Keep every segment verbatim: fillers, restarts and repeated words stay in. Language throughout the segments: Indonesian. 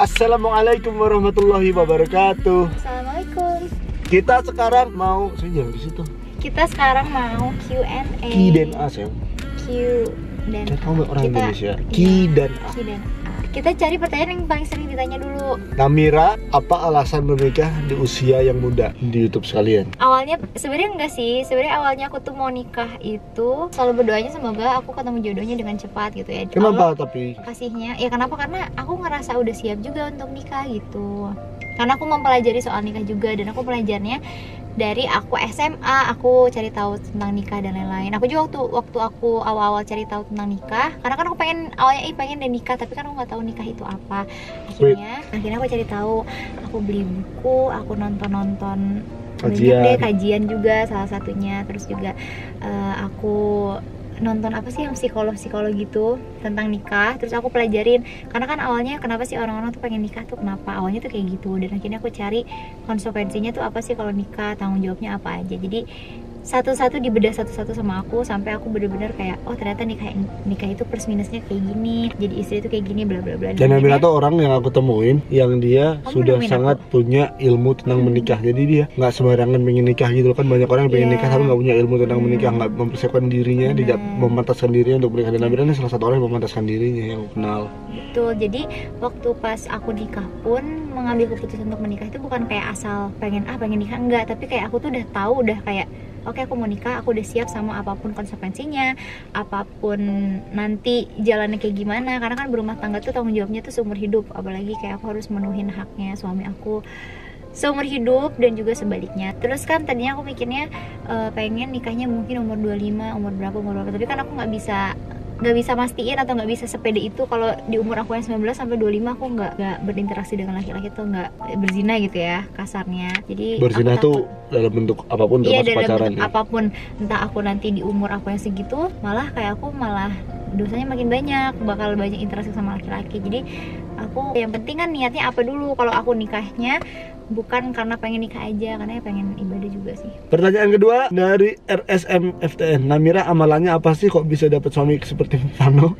Assalamualaikum warahmatullahi wabarakatuh. Assalamualaikum. Kita sekarang mau, saya jangan di situ. Kita sekarang mau Q and A. Q dan A, sayang. Q dan A. Kamu orang Kita- Indonesia. Q iya, dan A. Q dan A. Kita cari pertanyaan yang paling sering ditanya dulu. Namira, apa alasan menikah di usia yang muda di YouTube sekalian? Awalnya sebenarnya enggak sih. Sebenarnya awalnya aku tuh mau nikah itu selalu berdoanya semoga aku ketemu jodohnya dengan cepat gitu ya. Kenapa Allah tapi? kasihnya? Ya kenapa? Karena aku ngerasa udah siap juga untuk nikah gitu. Karena aku mempelajari soal nikah juga dan aku belajarnya dari aku S M A, aku cari tahu tentang nikah dan lain-lain. Aku juga waktu waktu aku awal-awal cari tahu tentang nikah, karena kan aku pengen awalnya ih pengen deh nikah, tapi kan aku nggak tahu nikah itu apa. Akhirnya, akhirnya aku cari tahu, aku beli buku, aku nonton-nonton banyak deh kajian juga salah satunya. Terus juga eh, aku nonton apa sih yang psikolog-psikolog gitu tentang nikah, terus aku pelajarin karena kan awalnya kenapa sih orang-orang tuh pengen nikah tuh, kenapa awalnya tuh kayak gitu, dan akhirnya aku cari konsekuensinya tuh apa sih kalau nikah, tanggung jawabnya apa aja. Jadi satu-satu dibedah satu-satu sama aku sampai aku bener-bener kayak oh ternyata nikah nikah itu plus minusnya kayak gini, jadi istri itu kayak gini, bla bla bla. Dan Namira tuh orang yang aku temuin yang dia Kamu sudah nemuin sangat aku? punya ilmu tentang Hmm. menikah. Jadi dia nggak sembarangan pengen nikah gitu kan, banyak orang yang pengen Iya. nikah tapi nggak punya ilmu tentang Hmm. menikah, nggak mempersiapkan dirinya, Benar. tidak memantaskan dirinya untuk menikah. Dan Namira ini salah satu orang yang memantaskan dirinya yang aku kenal. Betul, jadi waktu pas aku nikah pun mengambil keputusan untuk menikah itu bukan kayak asal pengen ah pengen nikah, enggak, tapi kayak aku tuh udah tahu, udah kayak oke aku mau nikah, aku udah siap sama apapun konsekuensinya, apapun nanti jalannya kayak gimana, karena kan berumah tangga tuh tanggung jawabnya tuh seumur hidup, apalagi kayak aku harus menuhin haknya suami aku seumur hidup dan juga sebaliknya. Terus kan tadinya aku mikirnya eh, pengen nikahnya mungkin umur dua puluh lima, umur berapa, umur berapa, tapi kan aku nggak bisa nggak bisa mastiin atau nggak bisa sepede itu kalau di umur aku yang sembilan belas sampai dua puluh lima aku nggak nggak berinteraksi dengan laki-laki tuh, nggak berzina gitu ya kasarnya. Jadi Berzina aku tuh takut. dalam bentuk apapun, Iya, termasuk dalam pacaran bentuk ya. apapun, entah aku nanti di umur aku yang segitu malah kayak aku malah dosanya makin banyak, bakal banyak interaksi sama laki-laki. Jadi aku yang penting kan niatnya apa dulu. Kalau aku nikahnya bukan karena pengen nikah aja, karena ya pengen ibadah juga sih. Pertanyaan kedua dari R S M F T N. Namira, amalannya apa sih kok bisa dapat suami seperti Vano?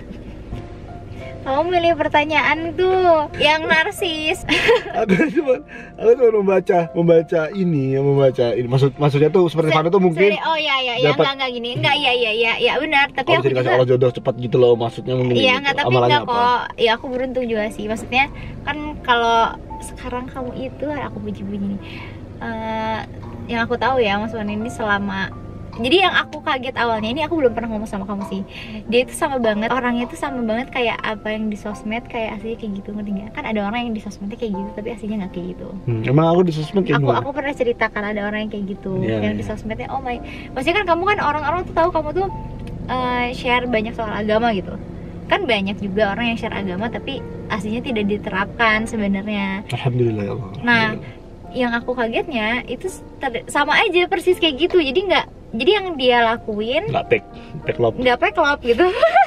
Kamu milih pertanyaan tuh yang narsis. aku cuma aku cuma membaca membaca ini, yang membaca ini. Maksud maksudnya tuh seperti Vano tuh mungkin. Sorry, oh iya iya iya, dapat- enggak enggak gini. Enggak, iya iya iya iya benar, tapi Kalau aku bisa dikasih juga Allah jodoh cepat gitu loh, maksudnya mungkin iya gitu. enggak, tapi Amalannya enggak apa? kok. Ya aku beruntung juga sih. Maksudnya kan kalau sekarang kamu itu aku puji-puji nih. Eh, yang aku tahu ya Mas Wan ini selama, jadi yang aku kaget awalnya, ini aku belum pernah ngomong sama kamu sih, dia itu sama banget, orangnya itu sama banget kayak apa yang di sosmed, kayak aslinya kayak gitu, ngerti nggak? Kan ada orang yang di sosmednya kayak gitu tapi aslinya nggak kayak gitu. Hmm, emang aku di sosmed kayak Aku gimana? aku pernah ceritakan ada orang yang kayak gitu, Iya, yang di iya. sosmednya oh my, maksudnya kan kamu kan orang-orang tuh tahu kamu tuh eh, share banyak soal agama gitu, kan banyak juga orang yang share agama tapi aslinya tidak diterapkan sebenarnya. Alhamdulillah ya Allah. Nah, yang aku kagetnya itu ter- sama aja persis kayak gitu, jadi nggak, jadi yang dia lakuin nggak pek pek lop. nggak peklop gitu.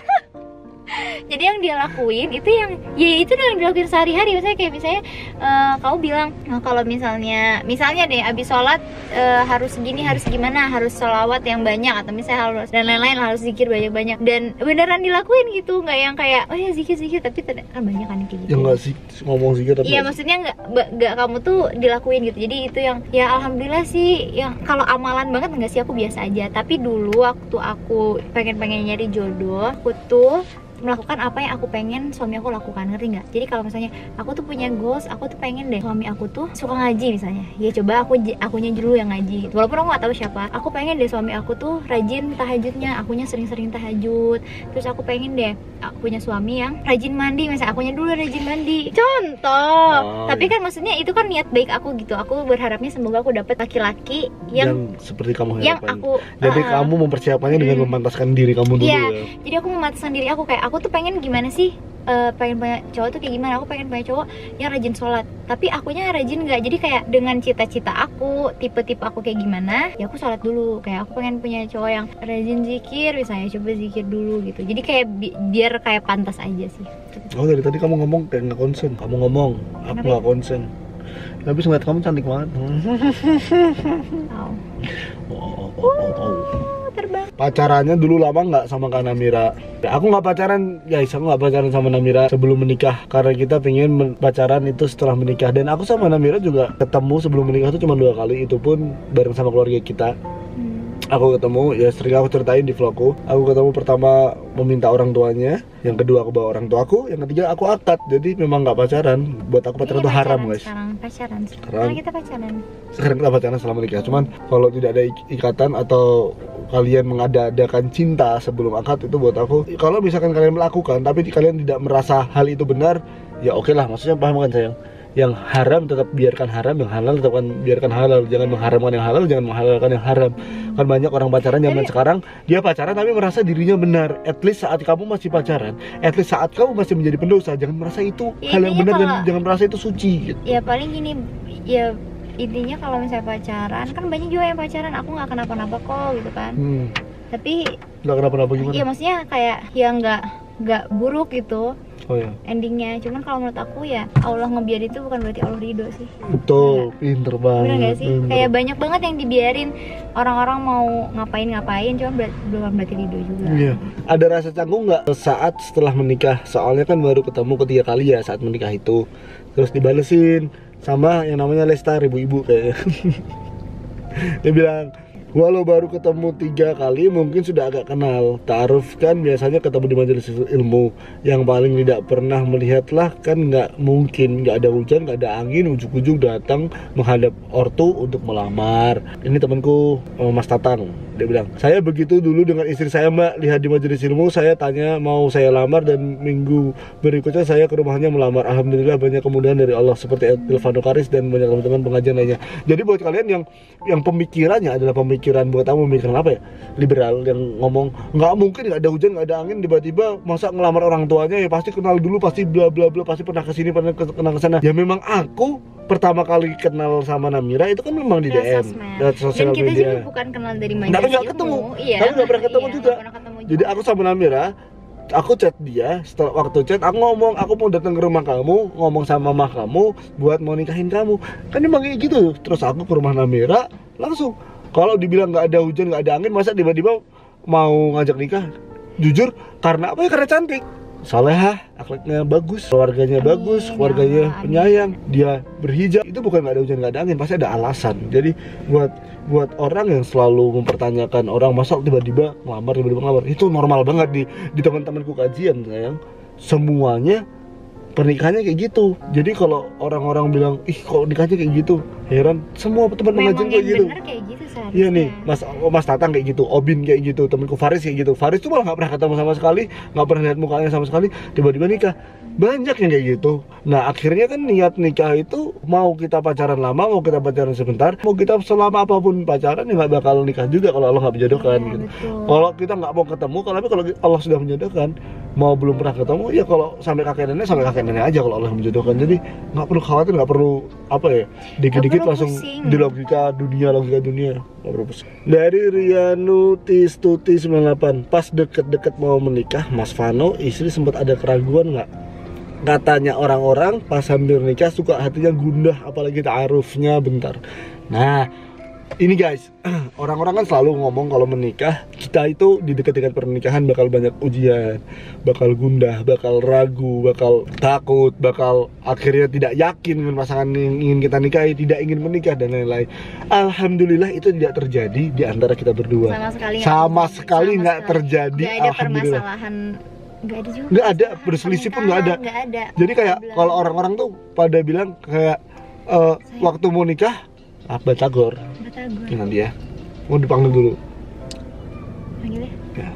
Jadi yang dia lakuin itu yang ya itu yang dilakuin sehari-hari. Misalnya kayak misalnya eh, kamu bilang "Nah, kalau misalnya misalnya deh abis sholat eh, harus segini, harus gimana, harus sholawat yang banyak, atau misalnya harus dan lain-lain, harus zikir banyak-banyak, dan beneran dilakuin gitu, nggak yang kayak oh ya zikir-zikir tapi ternyata kan banyak kan yang kayak gitu. Ya nggak sih ngomong sih tapi. Iya, maksudnya nggak ba- nggak kamu tuh dilakuin gitu. Jadi itu yang ya alhamdulillah sih. Yang kalau amalan banget nggak sih, aku biasa aja. Tapi dulu waktu aku pengen-pengen nyari jodoh, aku tuh melakukan apa yang aku pengen suami aku lakukan, ngerti nggak? Jadi kalau misalnya aku tuh punya goals, aku tuh pengen deh suami aku tuh suka ngaji misalnya, ya coba aku akunya dulu yang ngaji gitu. Walaupun aku nggak tahu siapa, aku pengen deh suami aku tuh rajin tahajudnya, akunya sering-sering tahajud. Terus aku pengen deh aku punya suami yang rajin mandi, misalnya akunya dulu rajin mandi, contoh. Oh, Tapi iya. kan maksudnya itu kan niat baik aku gitu. Aku berharapnya semoga aku dapet laki-laki yang yang seperti kamu yang harapkan. aku Jadi uh, kamu mempersiapkannya dengan Hmm. memantaskan diri kamu dulu Iya, ya. jadi aku mematahkan diri aku kayak aku tuh pengen gimana sih, eh, pengen punya cowok tuh kayak gimana? Aku pengen punya cowok yang rajin sholat, tapi akunya rajin nggak. Jadi kayak dengan cita-cita aku, tipe-tipe aku kayak gimana, ya aku sholat dulu. Kayak aku pengen punya cowok yang rajin zikir, misalnya coba zikir dulu gitu. Jadi kayak bi- biar kayak pantas aja sih. Oh dari tadi kamu ngomong kayak nggak konsen. Kamu ngomong, aku Kenapa nggak konsen. Habis ngeliat kamu cantik banget. Tahu. Oh, oh, oh, oh, oh. terbang. Pacarannya dulu lama nggak sama Kak Namira? Aku nggak pacaran guys, aku nggak pacaran sama Namira sebelum menikah karena kita pengen pacaran itu setelah menikah. Dan aku sama Namira juga ketemu sebelum menikah itu cuma dua kali, itu pun bareng sama keluarga kita. Aku ketemu, ya sering aku ceritain di vlogku. Aku ketemu pertama meminta orang tuanya, yang kedua aku bawa orang tuaku, yang ketiga aku akad. Jadi memang nggak pacaran. Buat aku pacaran itu haram guys. Sekarang pacaran. Sekarang, sekarang kita pacaran. Sekarang kita pacaran setelah menikah. Cuman kalau tidak ada ikatan atau kalian mengada-adakan cinta sebelum akad, itu buat aku, kalau misalkan kalian melakukan tapi kalian tidak merasa hal itu benar, ya oke lah. Maksudnya paham kan sayang? Yang haram tetap biarkan haram, yang halal tetap biarkan halal. Jangan mengharamkan yang halal, jangan menghalalkan yang haram. Kan banyak orang pacaran zaman sekarang, dia pacaran tapi merasa dirinya benar. At least saat kamu masih pacaran, at least saat kamu masih menjadi pendosa, jangan merasa itu ya, hal yang benar kalau, dan jangan merasa itu suci gitu. Ya paling gini, ya intinya kalau misalnya pacaran, kan banyak juga yang pacaran aku nggak kenapa-napa kok gitu kan. Hmm. Tapi nggak kenapa-napa gimana? Iya maksudnya kayak ya nggak nggak buruk gitu. Oh ya. Endingnya, cuman kalau menurut aku ya Allah ngebiarin itu bukan berarti Allah ridho sih. Betul, pinter banget. Bener gak sih? Pinter. Kayak banyak banget yang dibiarin orang-orang mau ngapain-ngapain, cuman ber bukan berarti ridho juga. Iya. Ada rasa canggung nggak saat setelah menikah? Soalnya kan baru ketemu ketiga kali ya saat menikah itu. Terus dibalesin sama yang namanya Lesta, ibu-ibu kayaknya. Dia bilang, walau baru ketemu tiga kali mungkin sudah agak kenal. Ta'aruf kan biasanya ketemu di majelis ilmu. Yang paling tidak pernah melihatlah kan nggak mungkin. Nggak ada hujan, nggak ada angin, ujuk-ujuk datang menghadap ortu untuk melamar. Ini temanku Mas Tatang. Dia bilang, saya begitu dulu dengan istri saya mbak, lihat di majelis ilmu, saya tanya mau saya lamar dan minggu berikutnya saya ke rumahnya melamar. Alhamdulillah banyak kemudahan dari Allah seperti Ilvano Karis dan banyak teman-teman pengajian lainnya. Jadi buat kalian yang yang pemikirannya adalah pemikiran buat kamu pemikiran apa ya? Liberal yang ngomong nggak mungkin nggak ada hujan nggak ada angin tiba-tiba masa ngelamar orang tuanya, ya pasti kenal dulu, pasti bla bla bla, pasti pernah kesini pernah pernah kesana. Ya memang aku pertama kali kenal sama Namira itu kan memang di D M dan sosial kita media. juga bukan kenal dari majelis tapi nggak ketemu, iya, tapi nggak pernah ketemu iya, juga. pernah ketemu juga. Jadi aku sama Namira, aku chat dia, setelah waktu chat aku ngomong aku mau datang ke rumah kamu, ngomong sama mama kamu buat mau nikahin kamu. Kan emang kayak gitu. Terus aku ke rumah Namira langsung. Kalau dibilang nggak ada hujan nggak ada angin, masa tiba-tiba mau ngajak nikah? Jujur karena apa ya? Karena cantik, salehah, akhlaknya bagus, keluarganya amin, bagus, keluarganya ya, penyayang, dia berhijab. Itu bukan nggak ada hujan nggak ada angin, pasti ada alasan. Jadi buat buat orang yang selalu mempertanyakan orang masa tiba-tiba ngelamar tiba-tiba ngelamar, itu normal banget di di teman-temanku kajian sayang. Semuanya pernikahannya kayak gitu. Jadi kalau orang-orang bilang ih kok nikahnya kayak gitu, heran. Semua teman pengajian kayak gitu. Kayak gitu iya nih, Mas Mas Tatang kayak gitu, Obin kayak gitu, temanku Faris kayak gitu. Faris tuh malah nggak pernah ketemu sama sekali, nggak pernah lihat mukanya sama sekali, tiba-tiba nikah. Banyak yang kayak gitu. Nah akhirnya kan niat nikah itu mau kita pacaran lama, mau kita pacaran sebentar, mau kita selama apapun pacaran ya nggak bakal nikah juga kalau Allah nggak menjodohkan ya, gitu. Kalau kita nggak mau ketemu, kalau tapi kalau Allah sudah menjodohkan, mau belum pernah ketemu ya kalau sampai kakek nenek sampai kakek nenek aja kalau Allah menjodohkan. Jadi nggak perlu khawatir, nggak perlu apa ya dikit-dikit langsung pusing. Di logika dunia logika dunia nggak perlu pusing. Dari Rianu Tistuti sembilan puluh delapan, pas deket-deket mau menikah Mas Vano istri sempat ada keraguan nggak? Katanya orang-orang pas hampir nikah suka hatinya gundah, apalagi ta'arufnya bentar. Nah ini guys, orang-orang kan selalu ngomong kalau menikah kita itu di dekat-dekat pernikahan bakal banyak ujian, bakal gundah, bakal ragu, bakal takut, bakal akhirnya tidak yakin dengan pasangan yang ingin kita nikahi, tidak ingin menikah dan lain-lain. Alhamdulillah itu tidak terjadi di antara kita berdua. Sama sekali sama sekali nggak terjadi. Gak ada permasalahan. Nggak ada juga, nggak ada, berselisih pun nggak ada. ada. Jadi kayak kalau orang-orang tuh pada bilang kayak uh, waktu mau nikah ah, Batagor. Batagor. Ini dia. Mau dipanggil dulu. Panggil ya? Ya.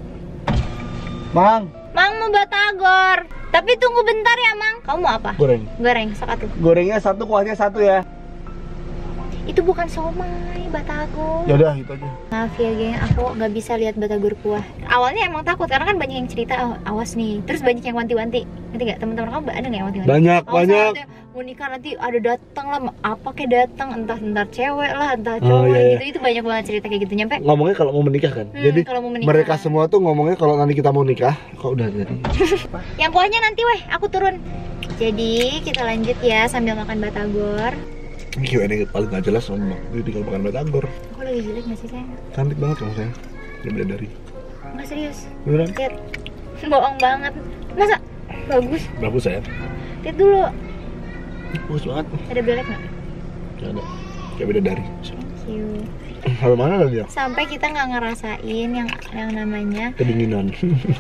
Mang. Mang mau Batagor. Tapi tunggu bentar ya Mang. Kamu mau apa? Goreng. Goreng satu. Gorengnya satu, kuahnya satu ya. Itu bukan somai, Batagor. Ya udah, itu aja. Maaf ya geng, aku nggak bisa lihat Batagor kuah. Awalnya emang takut karena kan banyak yang cerita, oh, awas nih. Terus banyak yang wanti-wanti. Nanti nggak teman-teman kamu ada nggak yang wanti-wanti? Banyak, oh, banyak. Mau nikah nanti ada datang lah, apa kayak datang, entah entar cewek lah, entah cowok oh, iya, iya. gitu. Itu banyak banget cerita kayak gitu nyampe. Ngomongnya kalau mau menikah kan. Hmm, Jadi mau menikah. Mereka semua tuh ngomongnya kalau nanti kita mau nikah, kok udah jadi. Yang kuahnya nanti weh, aku turun. Jadi kita lanjut ya sambil makan Batagor. Q and A paling gak jelas ngomong, jadi tinggal makan Batagor. Aku lagi jelek gak sih sayang? Cantik banget kamu sayang. Dia bidadari. Nggak serius. Beneran? Lihat. Bohong banget. Masa? Bagus. Bagus ya. Lihat dulu. Bagus banget. Ada belek nggak? Gak ada. Kayak bidadari. Thank you. Sampai mana lagi ya? Sampai kita nggak ngerasain yang yang namanya Kedinginan.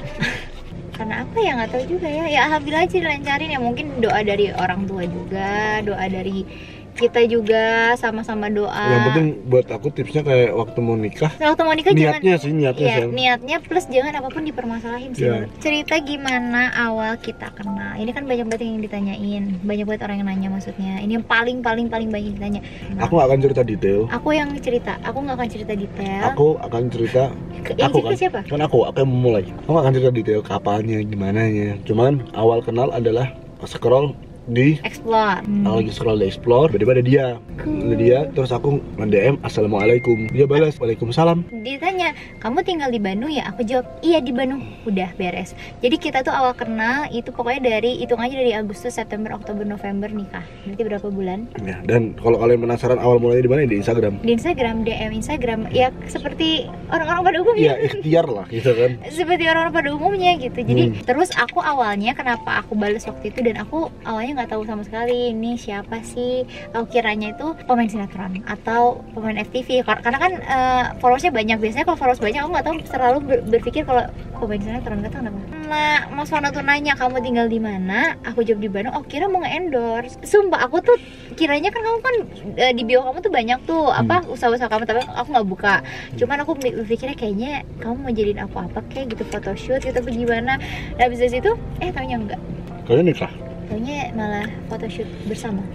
karena apa ya nggak tahu juga ya. Ya alhamdulillah aja dilancarin ya, mungkin doa dari orang tua juga, doa dari kita juga, sama-sama doa. Yang penting buat aku tipsnya kayak waktu mau nikah. Waktu mau nikah niatnya jangan, sih niatnya ya, sayang. niatnya plus jangan apapun dipermasalahin sih. Ya. Cerita gimana awal kita kenal. Ini kan banyak banget yang ditanyain, banyak banget orang yang nanya maksudnya. Ini yang paling paling paling banyak ditanya. Nah, Aku gak akan cerita detail. aku yang cerita, aku nggak akan cerita detail. Aku akan cerita. Yang aku cerita kan, siapa? Kan aku akan memulai. Aku gak akan cerita detail kapannya, gimananya. Cuman awal kenal adalah scroll di Explore. Hmm. Aku lagi scroll di explore, tiba-tiba ada dia ada dia, terus aku nge-D M assalamualaikum, dia balas waalaikumsalam. Ditanya, kamu tinggal di Bandung ya? Aku jawab, iya di Bandung. Udah beres. Jadi kita tuh awal kenal itu pokoknya dari, hitung aja dari Agustus, September, Oktober, November nikah. Berarti berapa bulan? Ya, dan kalau kalian penasaran awal mulanya di mana, di Instagram. Di Instagram, D M Instagram. Ya seperti orang-orang pada Ya umumnya. ikhtiar lah gitu kan. Seperti orang-orang pada umumnya gitu. Jadi Hmm. terus aku awalnya kenapa aku balas waktu itu, dan aku awalnya nggak tahu sama sekali ini siapa sih. Aku kiranya itu pemain sinetron atau pemain F T V, Kar- karena kan uh, followersnya banyak. Biasanya kalau followers banyak aku nggak tahu, selalu ber- berpikir kalau pemain sinetron, nggak tahu kenapa. Nah Mas Wana tuh nanya kamu tinggal di mana, aku jawab di Bandung. Oh kira mau nge-endorse. Sumpah aku tuh kiranya kan kamu kan uh, di bio kamu tuh banyak tuh apa usaha-usaha kamu, tapi aku nggak buka. Cuman aku berpikirnya kayaknya kamu mau jadiin aku apa kayak gitu, photoshoot gitu apa gimana. Nah habis dari situ eh taunya enggak, Kalian nikah? taunya malah photoshoot bersama.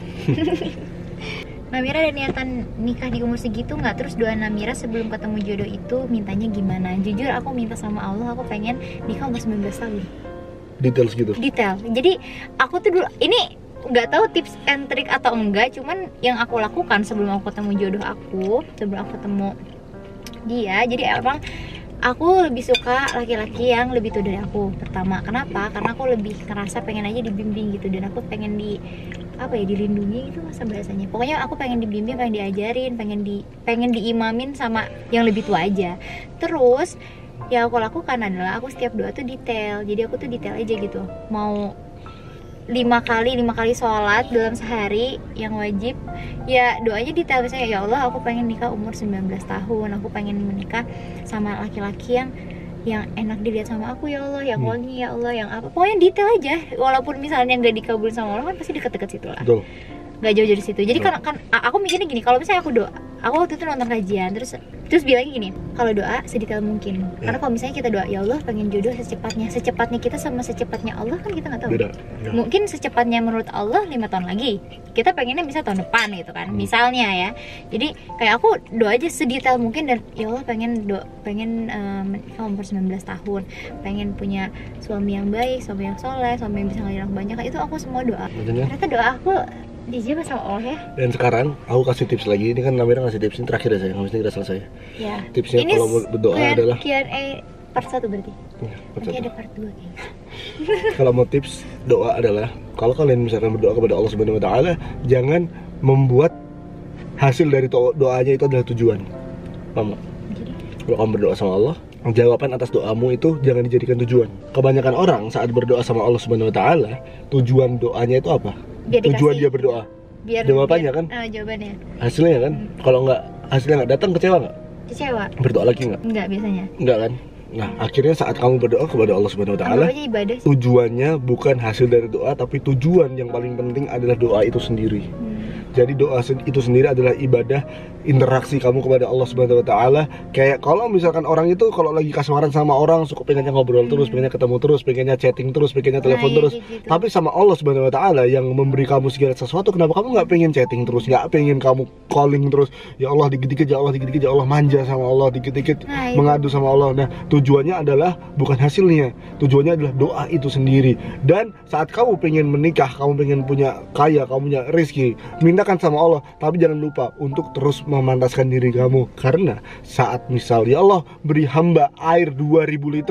Namira ada niatan nikah di umur segitu nggak? Terus doa Namira sebelum ketemu jodoh itu mintanya gimana? Jujur aku minta sama Allah, aku pengen nikah umur sembilan belas tahun. Details gitu. Detail. Jadi aku tuh dulu ini nggak tahu tips and trick atau enggak, cuman yang aku lakukan sebelum aku ketemu jodoh aku, sebelum aku ketemu dia, jadi orang aku lebih suka laki-laki yang lebih tua dari aku. Pertama, kenapa? Karena aku lebih ngerasa pengen aja dibimbing gitu, dan aku pengen di apa ya, dilindungi itu masa bahasanya. Pokoknya aku pengen dibimbing, pengen diajarin, pengen di pengen diimamin sama yang lebih tua aja. Terus yang aku lakukan adalah aku setiap doa tuh detail. Jadi aku tuh detail aja gitu. Mau lima kali lima kali sholat dalam sehari yang wajib, ya doanya detail. Misalnya ya Allah aku pengen nikah umur sembilan belas tahun, aku pengen menikah sama laki-laki yang yang enak dilihat sama aku ya Allah, yang wangi ya Allah, yang apa, pokoknya detail aja. Walaupun misalnya nggak dikabulin sama Allah kan pasti deket-deket situ lah, Betul. nggak jauh dari situ. Jadi kan, kan aku mikirnya gini, kalau misalnya aku doa, aku waktu itu nonton kajian terus terus bilangnya gini, kalau doa sedetail mungkin. Ya. Karena kalau misalnya kita doa ya Allah pengen jodoh secepatnya, secepatnya kita sama secepatnya Allah kan kita nggak tahu. Beda. Ya. Mungkin secepatnya menurut Allah lima tahun lagi, kita pengennya bisa tahun depan gitu kan, misalnya ya. Jadi kayak aku doa aja sedetail mungkin, dan ya Allah pengen do pengen um, menikah umur sembilan belas tahun, pengen punya suami yang baik, suami yang soleh, suami yang bisa ngajarin aku banyak. Itu aku semua doa. Makanya. Ternyata doa aku dijawab sama Allah ya. Dan sekarang aku kasih tips lagi. Ini kan Namira ngasih tips ini terakhir ya saya, habis ini kita selesai. Ya. Tipsnya Ini kalau berdoa Q and- adalah Q and A part satu berarti. Ya, Nanti ada part dua kayaknya. kalau mau tips doa adalah kalau kalian misalkan berdoa kepada Allah Subhanahu Wa Taala, jangan membuat hasil dari do- doanya itu adalah tujuan. Paham nggak? Jadi Kalau kamu berdoa sama Allah, jawaban atas doamu itu jangan dijadikan tujuan. Kebanyakan orang saat berdoa sama Allah Subhanahu Wa Taala, tujuan doanya itu apa? biar Tujuan dikasih- dia berdoa. biar jawabannya biar- kan? eh, jawabannya Hasilnya kan? Kalau nggak hasilnya nggak datang, kecewa nggak? kecewa. Berdoa lagi nggak? Enggak biasanya. Enggak kan? Nah, akhirnya saat kamu berdoa kepada Allah Subhanahu Wa Taala, Anggap aja ibadah sih. tujuannya bukan hasil dari doa, tapi tujuan yang paling penting adalah doa itu sendiri. Hmm. Jadi doa sen- itu sendiri adalah ibadah, interaksi kamu kepada Allah Subhanahu Wa Taala. Kayak kalau misalkan orang itu kalau lagi kasmaran sama orang, suka pengennya ngobrol terus, pengennya ketemu terus, pengennya chatting terus, pengennya telepon Nah, iya, terus. gitu. Tapi sama Allah Subhanahu Wa Taala yang memberi kamu segala sesuatu, kenapa kamu nggak pengen chatting terus, nggak pengen kamu calling terus? Ya Allah dikit-dikit, ya Allah dikit-dikit, ya Allah manja sama Allah dikit-dikit, Nah, itu. mengadu sama Allah. Nah, tujuannya adalah bukan hasilnya, tujuannya adalah doa itu sendiri. Dan saat kamu pengen menikah, kamu pengen punya kaya, kamu punya rezeki, mintakan sama Allah. Tapi jangan lupa untuk terus memantaskan diri kamu. Karena saat misal ya Allah beri hamba air dua ribu liter,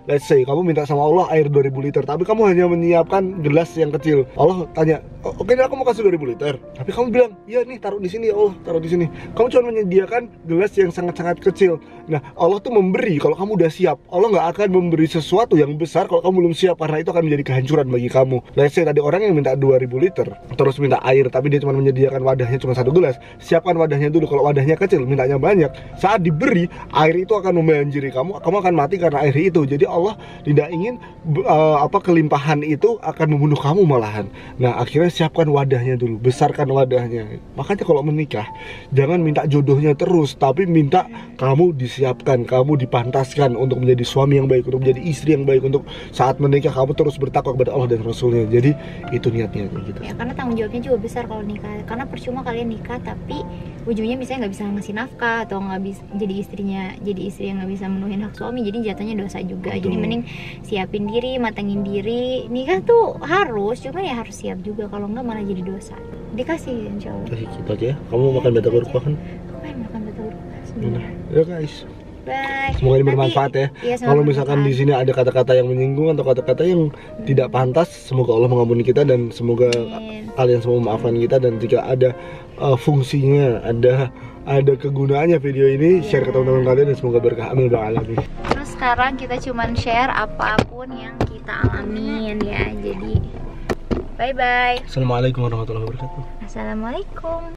let's say kamu minta sama Allah air dua ribu liter, tapi kamu hanya menyiapkan gelas yang kecil. Allah tanya, oke okay, aku mau kasih dua ribu liter, tapi kamu bilang, iya nih taruh di sini ya Allah, taruh di sini. Kamu cuma menyediakan gelas yang sangat-sangat kecil. Nah, Allah tuh memberi kalau kamu udah siap. Allah nggak akan memberi sesuatu yang besar kalau kamu belum siap, karena itu akan menjadi kehancuran bagi kamu. Let's say tadi orang yang minta dua ribu liter, terus minta air, tapi dia cuma menyediakan wadahnya cuma satu gelas. Siapkan wadahnya dulu. Kalau wadahnya kecil, mintanya banyak. Saat diberi, air itu akan membanjiri kamu. Kamu akan mati karena air itu. Jadi Allah tidak ingin uh, apa kelimpahan itu akan membunuh kamu malahan. Nah, akhirnya siapkan wadahnya dulu, besarkan wadahnya. Makanya kalau menikah, jangan minta jodohnya terus, tapi minta kamu disiapkan, kamu dipantaskan untuk menjadi suami yang baik, untuk menjadi istri yang baik, untuk saat menikah kamu terus bertakwa kepada Allah dan Rasulnya. Jadi itu niatnya gitu. Ya, karena tanggung jawabnya juga besar kalau nikah. Karena percuma kalian nikah tapi ujungnya misalnya nggak bisa ngasih nafkah atau nggak bisa jadi istrinya, jadi istri yang nggak bisa menuhin hak suami, jadi jatuhnya dosa juga. Betul. Jadi mending siapin diri, matengin diri. Nikah tuh harus, cuma ya harus siap juga. Kalau nggak malah jadi dosa. Dikasih insya Allah. Kasih kita aja. Kamu ya, makan batagor kan? Aku pengen makan batagor sebenarnya. Ya guys. Bye. Semoga ini bermanfaat ya. Iya, kalau misalkan di sini ada kata-kata yang menyinggung atau kata-kata yang hmm. tidak pantas, semoga Allah mengampuni kita dan semoga Amin. Kalian semua memaafkan kita. Dan jika ada uh, fungsinya, ada ada kegunaannya video ini, yeah. share ke teman-teman kalian dan semoga berkah. Amin ya alamin. Terus sekarang kita cuman share apapun yang kita alamin ya. Jadi bye bye. Assalamualaikum warahmatullahi wabarakatuh. Assalamualaikum.